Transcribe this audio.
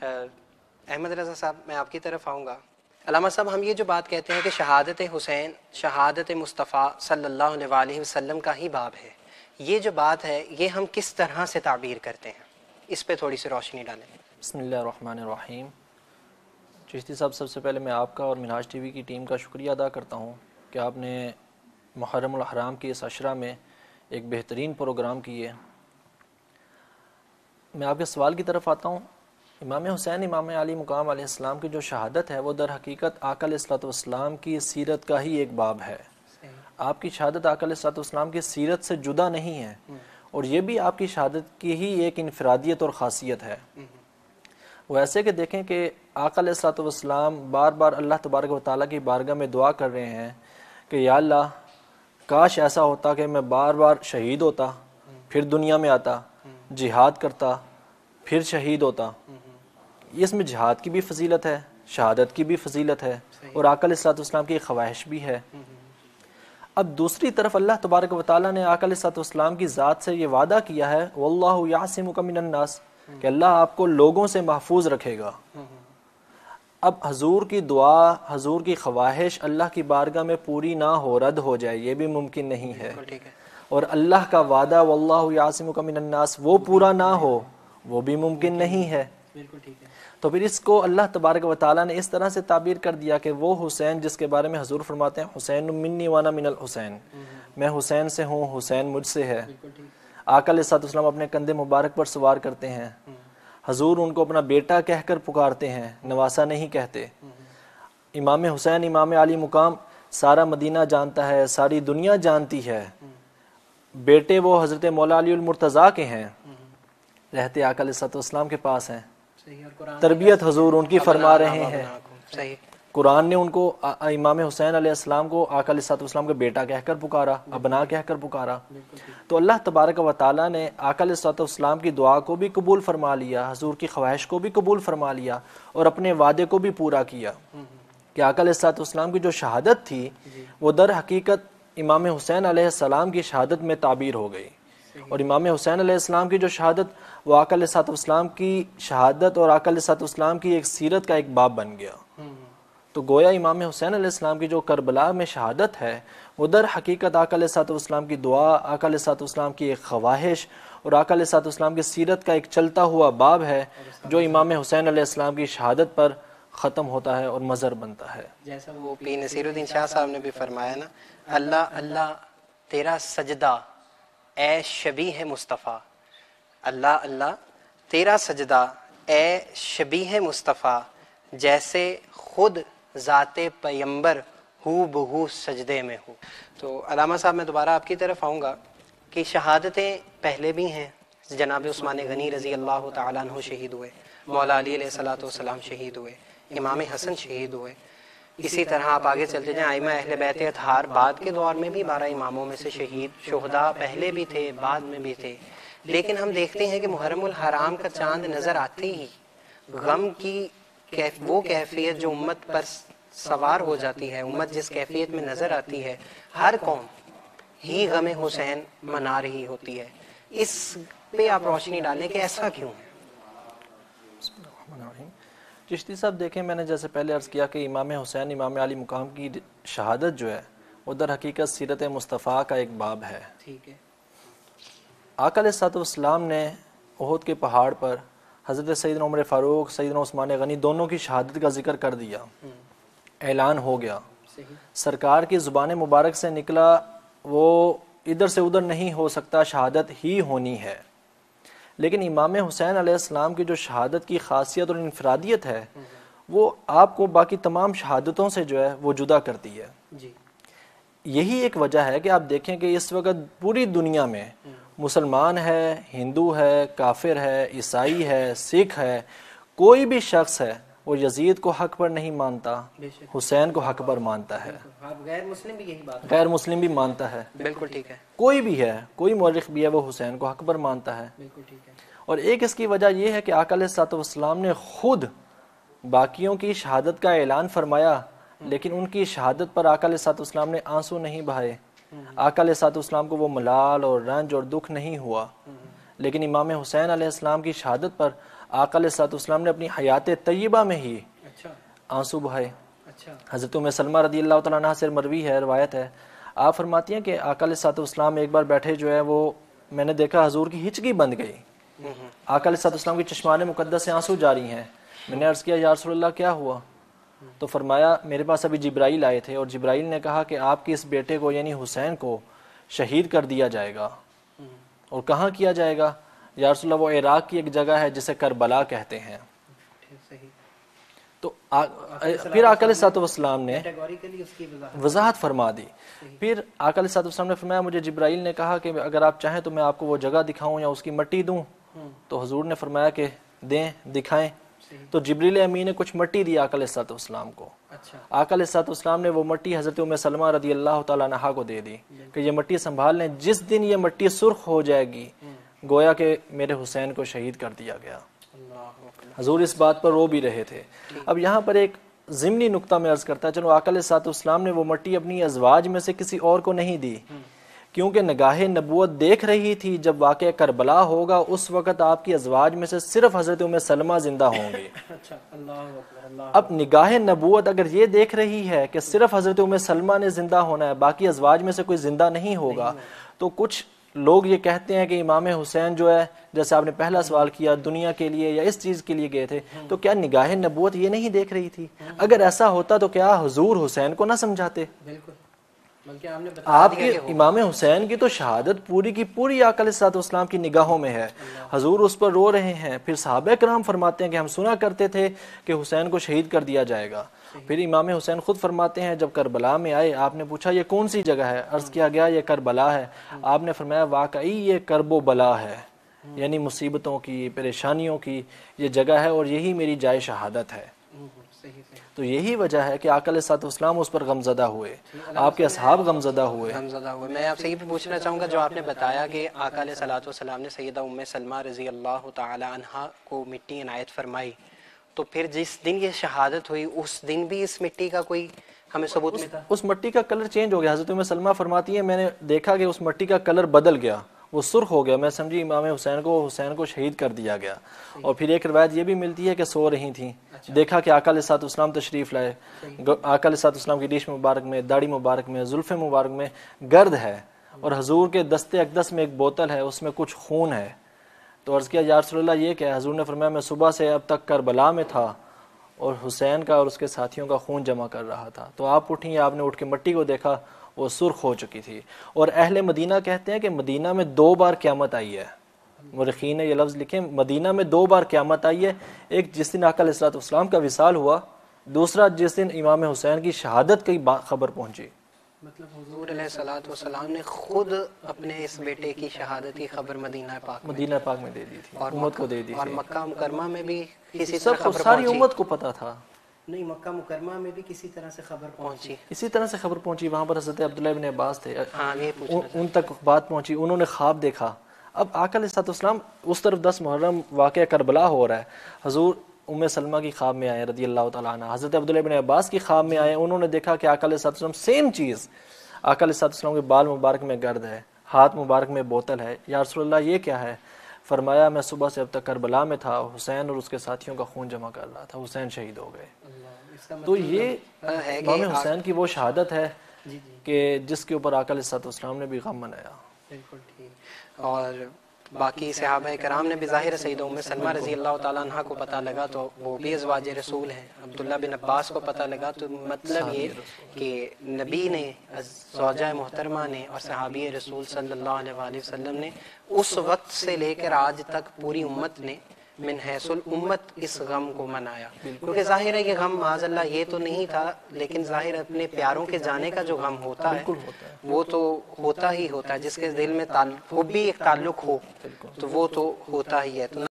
احمد رضا صاحب میں آپ کی طرف آؤں گا. علامہ صاحب ہم یہ جو بات کہتے ہیں کہ شہادت حسین شہادت مصطفیٰ صلی اللہ علیہ وسلم کا ہی باب ہے، یہ جو بات ہے یہ ہم کس طرح سے تعبیر کرتے ہیں، اس پہ تھوڑی سی روشنی ڈالیں. بسم اللہ الرحمن الرحیم. چشتی صاحب سب سے پہلے میں آپ کا اور منہاج ٹی وی کی ٹیم کا شکریہ ادا کرتا ہوں کہ آپ نے محرم الحرام کی اس عشرہ میں ایک بہترین پروگرام کیے. میں آپ کے سوال کی طرف آتا ہوں. امام حسین امام علی مقام علیہ السلام کی جو شہادت ہے وہ در حقیقت آقا علیہ الصلوۃ والسلام کی سیرت کا ہی ایک باب ہے. آپ کی شہادت آقا علیہ الصلوۃ والسلام کی سیرت سے جدا نہیں ہے، اور یہ بھی آپ کی شہادت کی ہی ایک انفرادیت اور خاصیت ہے. وہ ایسے کہ دیکھیں کہ آقا علیہ الصلوۃ والسلام بار بار اللہ تبارک و تعالیٰ کی بارگاہ میں دعا کر رہے ہیں کہ یا اللہ کاش ایسا ہوتا کہ میں بار بار شہید ہوتا، پھر دنیا میں آتا، جہاد کرتا، پھر شہید ہوتا. اس میں جہاد کی بھی فضیلت ہے، شہادت کی بھی فضیلت ہے، اور آقا علیہ الصلوۃ والسلام کی خواہش بھی ہے. اب دوسری طرف اللہ تبارک و تعالیٰ نے آقا علیہ الصلوۃ والسلام کی ذات سے یہ وعدہ کیا ہے واللہ یعصمک من الناس، کہ اللہ آپ کو لوگوں سے محفوظ رکھے گا. اب حضور کی دعا، حضور کی خواہش اللہ کی بارگاہ میں پوری نہ ہو، رد ہو جائے، یہ بھی ممکن نہیں ہے. اور اللہ کا وعدہ واللہ یعصمک من الناس وہ پورا نہ ہو، وہ بھی ممکن نہیں ہے. تو پھر اس کو اللہ تبارک و تعالیٰ نے اس طرح سے تعبیر کر دیا کہ وہ حسین جس کے بارے میں حضور فرماتے ہیں حسین منی وانا من الحسین، میں حسین سے ہوں، حسین مجھ سے ہے. آقا علیہ الصلوۃ والسلام اپنے کندھے مبارک پر سوار کرتے ہیں. حضور ان کو اپنا بیٹا کہہ کر پکارتے ہیں، نواسا نہیں کہتے. امام حسین امام علی مقام سارا مدینہ جانتا ہے، ساری دنیا جانتی ہے. بیٹے وہ حضرت مولا علی المرتضیٰ کے ہیں، رہتے آقا علیہ الصلوۃ والسلام کے پاس ہیں. تربیت حضور ان کی فرما رہے ہیں. قرآن نے ان کو امام حسین علیہ السلام کو آقا علیہ الصلوۃ والسلام کا بیٹا کہہ کر پکارا، ابنا کہہ کر پکارا. تو اللہ تبارک و تعالیٰ نے آقا علیہ الصلوۃ والسلام کی دعا کو بھی قبول فرما لیا، حضور کی خواہش کو بھی قبول فرما لیا، اور اپنے وعدے کو بھی پورا کیا کہ آقا علیہ الصلوۃ والسلام کی جو شہادت تھی وہ در حقیقت امام حسین علیہ السلام کی شہادت میں تعبیر ہو گئی. اور امام حسین علیہ السلام کی جو شہادت وہ آقا علیہ الصلوۃ والسلام کی شہادت اور آقا علیہ الصلوۃ والسلام کی ایک سیرت کا ایک باب بن گیا. تو گویا امام حسین علیہ السلام کی جو کربلا میں شہادت ہے وہ در حقیقت آقا علیہ الصلوۃ والسلام کی دعا، آقا علیہ الصلوۃ والسلام کی ایک خواہش اور آقا علیہ الصلوۃ والسلام کی سیرت کا ایک چلتا ہوا باب ہے جو امام حسین علیہ السلام کی شہادت پر ختم ہوتا ہے اور مظہر بنتا ہے. جیسا وہ پیر نصیر الدین شاہ صاحب نے بھی فرمایا نا، اللہ اللہ تیرا سجدہ اے شبیہ مصطفیٰ، اللہ اللہ تیرا سجدہ اے شبیہ مصطفیٰ، جیسے خود ذات پیمبر ہو بہو سجدے میں ہو. تو علامہ صاحب میں دوبارہ آپ کی طرف آؤں گا کہ شہادتیں پہلے بھی ہیں. جناب عثمان غنی رضی اللہ تعالیٰ عنہ شہید ہوئے، مولا علی علیہ الصلوۃ والسلام شہید ہوئے، امام حسن شہید ہوئے. اسی طرح آپ آگے چلتے جائیں، ائمہ اہل بیت اطہار بعد کے دور میں بھی 12 اماموں میں سے شہید شہداء پہلے بھی تھے، بعد میں بھی تھے. لیکن ہم دیکھتے ہیں کہ محرم الحرام کا چاند نظر آتے ہی غم کی وہ کیفیت جو امت پر سوار ہو جاتی ہے، امت جس کیفیت میں نظر آتی ہے، ہر قوم ہی غم حسین منا رہی ہوتی ہے. اس پہ آپ روشنی ڈالیں کہ ایسا کیوں ہے؟ چشتی صاحب دیکھیں، میں نے جیسے پہلے عرض کیا کہ امام حسین امام علی مقام کی شہادت جو ہے وہ در حقیقت سیرت مصطفیٰ کا ایک باب ہے. ٹھیک ہے. آقا علیہ الصلوۃ والسلام نے احد کے پہاڑ پر حضرت سیدنا عمر فاروق، سیدنا عثمان غنی دونوں کی شہادت کا ذکر کر دیا. اعلان ہو گیا، سرکار کی زبان مبارک سے نکلا، وہ ادھر سے ادھر نہیں ہو سکتا، شہادت ہی ہونی ہے. لیکن امام حسین علیہ السلام کی جو شہادت کی خاصیت اور انفرادیت ہے وہ آپ کو باقی تمام شہادتوں سے جو ہے وہ جدا کرتی ہے. یہی ایک وجہ ہے کہ آپ دیکھیں کہ اس وقت پوری دنیا میں مسلمان ہے، ہندو ہے، کافر ہے، عیسائی ہے، سکھ ہے، کوئی بھی شخص ہے وہ یزید کو حق پر نہیں مانتا، حسین کو حق پر مانتا ہے. غیر مسلم بھی یہی بات، غیر مسلم بھی مانتا ہے. بالکل ٹھیک ہے. کوئی بھی ہے، کوئی مورخ بھی ہے، وہ حسین کو حق پر مانتا ہے. بالکل ٹھیک ہے. اور ایک اس کی وجہ یہ ہے کہ آقا علیہ الصلوۃ والسلام نے خود باقیوں کی شہادت کا اعلان فرمایا، لیکن ان کی شہادت پر آقا علیہ الصلوۃ والسلام نے آنسو نہیں بہائے. آقا علیہ الصلوۃ والسلام کو وہ ملال اور رنج اور دکھ نہیں ہوا. لیکن امام حسین علیہ السلام کی شہادت پر آقا علیہ الصلوۃ والسلام نے اپنی حیات طیبہ میں ہی اچھا آنسو بہائے۔ اچھا حضرت ام سلمہ رضی اللہ تعالیٰ عنہ سے مروی ہے، روایت ہے، آپ فرماتی ہیں کہ آقا علیہ الصلوۃ والسلام ایک بار بیٹھے جو ہے وہ میں نے دیکھا حضور کی ہچکی بند گئی، آقا علیہ الصلوۃ والسلام کی چشمان مقدس سے آنسو جاری ہیں۔ میں نے عرض کیا یا رسول اللہ کیا ہوا؟ تو فرمایا میرے پاس ابھی جبرائیل آئے تھے اور جبرائیل نے کہا کہ آپ کے اس بیٹے کو یعنی حسین کو شہید کر دیا جائے گا۔ اور کہاں کیا جائے گا؟ یا رسول اللہ وہ عراق کی ایک جگہ ہے جسے کربلا کہتے ہیں۔ تو پھر آقا علیہ الصلوۃ والسلام نے وضاحت فرما دی۔ پھر آقا علیہ الصلوۃ والسلام نے فرمایا مجھے جبرائیل نے کہا کہ اگر آپ چاہیں تو میں آپ کو وہ جگہ دکھاؤں یا اس کی مٹی دوں؟ تو حضور نے فرمایا کہ دیں، دکھائیں۔ تو جبریل امین نے کچھ مٹی دی آقا علیہ الصلوۃ والسلام کو۔ آقا علیہ الصلوۃ والسلام نے وہ مٹی حضرت ام سلمہ رضی اللہ تعالیٰ عنہا کو دے دی کہ یہ مٹی سنبھال لیں، جس دن یہ مٹی سرخ ہو جائے گی گویا کہ میرے حسین کو شہید کر دیا گیا۔ حضور اس بات پر رو بھی رہے تھے۔ اب یہاں پر ایک ضمنی نقطہ میں عرض کرتا ہے، چلو آقا علیہ الصلوۃ والسلام نے وہ مٹی اپنی ازواج میں سے کسی اور کو نہیں دی، کیونکہ نگاہ نبوت دیکھ رہی تھی جب واقعہ کربلا ہوگا اس وقت آپ کی ازواج میں سے صرف حضرت ام سلمہ زندہ ہوں گے۔ اب نگاہ نبوت اگر یہ دیکھ رہی ہے کہ صرف حضرت ام سلمہ نے زندہ ہونا ہے، باقی ازواج میں سے کوئی زندہ نہیں ہوگا، تو کچھ لوگ یہ کہتے ہیں کہ امام حسین جو ہے، جیسے آپ نے پہلا سوال کیا، دنیا کے لیے یا اس چیز کے لیے گئے تھے، تو کیا نگاہ نبوت یہ نہیں دیکھ رہی تھی؟ اگر ایسا ہوتا تو کیا حضور حسین کو نہ سمجھاتے؟ آپ کے امام حسین کی تو شہادت پوری کی پوری آقا علیہ الصلوۃ والسلام کی نگاہوں میں ہے، حضور اس پر رو رہے ہیں۔ پھر صحابہ کرام فرماتے ہیں کہ ہم سنا کرتے تھے کہ حسین کو شہید کر دیا جائے گا۔ پھر امام حسین خود فرماتے ہیں جب کربلا میں آئے آپ نے پوچھا یہ کون سی جگہ ہے؟ عرض کیا گیا یہ کربلا ہے۔ آپ نے فرمایا واقعی یہ کرب و بلا ہے، یعنی مصیبتوں کی، پریشانیوں کی یہ جگہ ہے اور یہی میری جائے شہادت ہے۔ تو یہی وجہ ہے کہ آقا علیہ الصلوۃ والسلام اس پر غمزدہ ہوئے، آپ کے اصحاب غمزدہ ہوئے۔ میں آپ سے یہ بھی پوچھنا چاہوں گا، جو آپ نے بتایا کہ آقا علیہ الصلوۃ والسلام نے سیدہ ام سلمہ رضی اللہ تعالی عنہا کو مٹی عنایت فرمائی، تو پھر جس دن یہ شہادت ہوئی اس دن بھی اس مٹی کا کوئی ہمیں ثبوت ملا؟ اس مٹی کا کلر چینج ہو گیا۔ حضرت ام سلمہ فرماتی ہیں میں نے دیکھا کہ اس مٹی کا کلر بدل گیا، وہ سرخ ہو گیا، میں سمجھی امام حسین کو شہید کر دیا گیا۔ اور پھر ایک روایت یہ بھی ملتی ہے کہ سو رہی تھیں، دیکھا کہ آقا علیہ الصلوۃ والسلام تشریف لائے، آقا علیہ الصلوۃ والسلام کی ریش مبارک میں، داڑھی مبارک میں، زلف مبارک میں گرد ہے، اور حضور کے دست اقدس میں ایک بوتل ہے اس میں کچھ خون ہے۔ تو عرض کیا یا رسول اللہ یہ کیا ہے؟ حضور نے فرمایا میں صبح سے اب تک کربلا میں تھا اور حسین کا اور اس کے ساتھیوں کا خون جمع کر رہا تھا۔ تو آپ اٹھیں، آپ نے اٹھ کے مٹی کو دیکھا، وہ سرخ ہو چکی تھی۔ اور اہل مدینہ کہتے ہیں کہ مدینہ میں 2 بار قیامت آئی ہے، مورخین نے یہ لفظ لکھے مدینہ میں 2 بار قیامت آئی ہے، ایک جس دن آقا علیہ الصلوۃ والسلام کا وصال ہوا، دوسرا جس دن امام حسین کی شہادت کی خبر پہنچی۔ مطلب حضور علیہ الصلوۃ والسلام نے خود اپنے اس بیٹے کی شہادت کی خبر مدینہ پاک میں دے دی تھی، امت کو دے دی اور تھی، مکہ مکرمہ میں بھی کسی طرح سب خبر ساری پہنچی؟ امت کو پتا تھا، نہیں، مکہ مکرمہ میں بھی کسی طرح سے خبر پہنچی، اسی طرح سے خبر پہنچی۔ وہاں پر حضرت عبداللہ ابن عباس تھے، ہاں یہ پوچھنا ان تک بات پہنچی، انہوں نے خواب دیکھا۔ اب آقا علیہ الصلوۃ والسلام اس طرف 10 محرم واقعہ کربلا ہو رہا ہے، حضور ام سلمہ کی خواب میں آئے رضی اللہ تعالیٰ عنہ، حضرت عبداللہ ابن عباس کی خواب میں آئے، انہوں نے دیکھا کہ آقا علیہ الصلوۃ والسلام سیم چیز، آقا علیہ الصلوۃ والسلام کے بال مبارک میں گرد ہے، ہاتھ مبارک میں بوتل ہے۔ یا رسول اللہ یہ کیا ہے؟ فرمایا میں صبح سے اب تک کربلا میں تھا، حسین اور اس کے ساتھیوں کا خون جمع کر رہا تھا، حسین شہید ہو گئے۔ تو یہ امام حسین کی وہ شہادت ہے کہ جس کے اوپر آقا علیہ الصلوۃ والسلام نے بھی غم منایا۔ بالکل ٹھیک۔ اور باقی صحابہ کرام نے بھی ظاہر سیدہ ام سلمہ رضی اللہ تعالیٰ عنہ کو پتہ لگا تو وہ بھی ازواج رسول ہیں، عبداللہ بن عباس کو پتہ لگا، تو مطلب یہ کہ نبی نے، زوجہ محترمہ نے اور صحابی رسول صلی اللہ علیہ وآلہ وسلم نے اس وقت سے لے کر آج تک پوری امت نے من حیث الامت اس غم کو منایا، کیونکہ ظاہر ہے یہ غم معاذ اللہ یہ تو نہیں تھا، لیکن ظاہر اپنے پیاروں کے جانے کا جو غم ہوتا ہے وہ تو ہوتا ہی ہوتا ہے، جس کے دل میں وہ بھی ایک تعلق ہو تو وہ تو ہوتا ہی ہے۔ تو